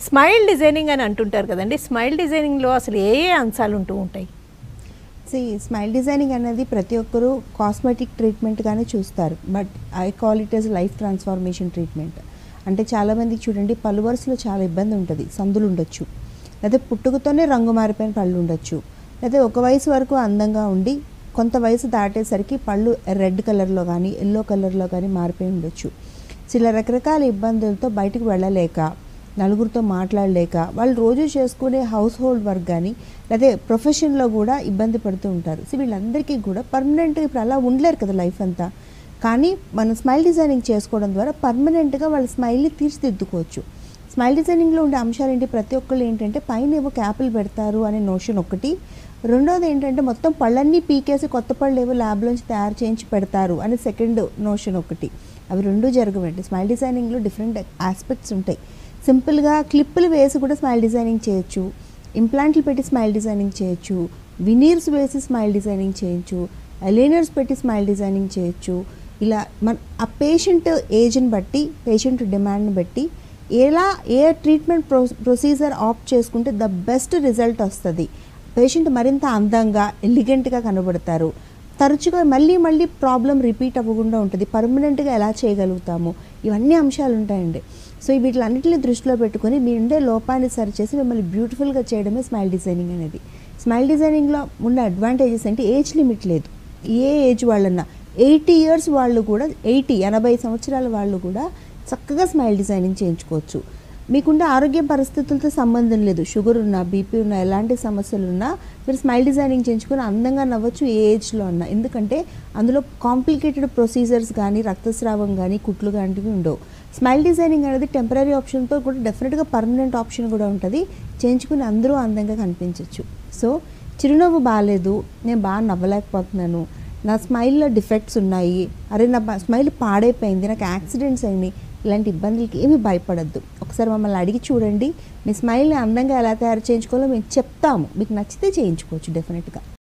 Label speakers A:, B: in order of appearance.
A: Smile designing అని అంటుంటారు కదండి. స్మైల్ డిజైనింగ్లో అసలు ఏ ఏ అంశాలు ఉంటూ ఉంటాయి?
B: స్మైల్ డిజైనింగ్ అనేది ప్రతి ఒక్కరూ కాస్మెటిక్ ట్రీట్మెంట్గానే చూస్తారు, but I call it as life transformation treatment. అంటే చాలామందికి చూడండి, పళ్ళు వరుసలో చాలా ఇబ్బంది ఉంటుంది, సందులు ఉండొచ్చు, లేదా పుట్టుకతోనే రంగు మారిపోయిన పళ్ళు ఉండొచ్చు, లేదా ఒక వయసు వరకు అందంగా ఉండి కొంత వయసు దాటేసరికి పళ్ళు రెడ్ కలర్లో కానీ ఎల్లో కలర్లో కానీ మారిపోయి ఉండొచ్చు. సో ఇలా రకరకాల ఇబ్బందులతో బయటకు వెళ్ళలేక, నలుగురితో మాట్లాడలేక, వాళ్ళు రోజు చేసుకునే హౌస్ హోల్డ్ వర్క్ కానీ లేదా ప్రొఫెషన్లో కూడా ఇబ్బంది పడుతూ ఉంటారు. సో వీళ్ళందరికీ కూడా పర్మనెంట్గా ఇప్పుడు అలా ఉండలేరు కదా లైఫ్ అంతా. కానీ మనం స్మైల్ డిజైనింగ్ చేసుకోవడం ద్వారా పర్మనెంట్గా వాళ్ళ స్మైల్ని తీర్చిదిద్దుకోవచ్చు. స్మైల్ డిజైనింగ్లో ఉండే అంశాలు ఏంటి, ప్రతి ఒక్కళ్ళు ఏంటంటే పైన ఏవో క్యాపులు పెడతారు అనే నోషన్ ఒకటి, రెండోది ఏంటంటే మొత్తం పళ్ళన్నీ పీకేసి కొత్త పళ్ళు ఏవో ల్యాబ్లోంచి తయారు చేయించి పెడతారు అనే సెకండ్ నోషన్ ఒకటి. అవి రెండూ జరగవండి. స్మైల్ డిజైనింగ్లో డిఫరెంట్ ఆస్పెక్ట్స్ ఉంటాయి. సింపుల్గా క్లిప్పులు వేసి కూడా స్మైల్ డిజైనింగ్ చేయొచ్చు, ఇంప్లాంట్లు పెట్టి స్మైల్ డిజైనింగ్ చేయొచ్చు, వినీర్స్ వేసి స్మైల్ డిజైనింగ్ చేయొచ్చు, అలైనర్స్ పెట్టి స్మైల్ డిజైనింగ్ చేయొచ్చు. ఇలా మన ఆ పేషెంట్ ఏజ్ని బట్టి, పేషెంట్ డిమాండ్ని బట్టి ఏ ట్రీట్మెంట్ ప్రొసీజర్ ఆప్ట్ చేసుకుంటే ద బెస్ట్ రిజల్ట్ వస్తుంది, పేషెంట్ మరింత అందంగా ఎలిగెంట్గా కనబడతారు, తరచుగా మళ్ళీ ప్రాబ్లం రిపీట్ అవ్వకుండా ఉంటుంది, పర్మనెంట్గా ఎలా చేయగలుగుతాము, ఇవన్నీ అంశాలు ఉంటాయండి. సో వీటిలన్నింటినీ దృష్టిలో పెట్టుకొని మీ ఉండే లోపాన్ని సరిచేసి మిమ్మల్ని బ్యూటిఫుల్గా చేయడమే స్మైల్ డిజైనింగ్ అనేది. స్మైల్ డిజైనింగ్లో ఉన్న అడ్వాంటేజెస్ అంటే ఏజ్ లిమిట్ లేదు. ఏ ఏజ్ వాళ్ళన్నా 80 years వాళ్ళు కూడా 80 సంవత్సరాల వాళ్ళు కూడా చక్కగా స్మైల్ డిజైనింగ్ చేయించుకోవచ్చు. మీకుండే ఆరోగ్య పరిస్థితులతో సంబంధం లేదు, షుగర్ ఉన్నా, బీపీ ఉన్నా, ఎలాంటి సమస్యలు ఉన్నా మీరు స్మైల్ డిజైనింగ్ చేయించుకొని అందంగా నవ్వచ్చు ఏ ఏజ్లో ఉన్నా. ఎందుకంటే అందులో కాంప్లికేటెడ్ ప్రొసీజర్స్ కానీ, రక్తస్రావం కానీ, కుట్లు లాంటివి ఉండవు. స్మైల్ డిజైనింగ్ అనేది టెంపరీ ఆప్షన్తో కూడా డెఫినెట్గా పర్మనెంట్ ఆప్షన్ కూడా ఉంటుంది, చేయించుకుని అందరూ అందంగా కనిపించవచ్చు. సో చిరునవ్వు బాగాలేదు, నేను బాగా నవ్వలేకపోతున్నాను, నా స్మైల్లో డిఫెక్ట్స్ ఉన్నాయి, అరే నా స్మైల్ పాడైపోయింది, నాకు యాక్సిడెంట్స్ అయినాయి, ఇలాంటి ఇబ్బందులకి ఏమీ భయపడద్దు. ఒకసారి మమ్మల్ని అడిగి చూడండి, మీ స్మైల్ని అందంగా ఎలా తయారు చేయించుకోవాలో మేము చెప్తాము, మీకు నచ్చితే చేయించుకోవచ్చు డెఫినెట్గా.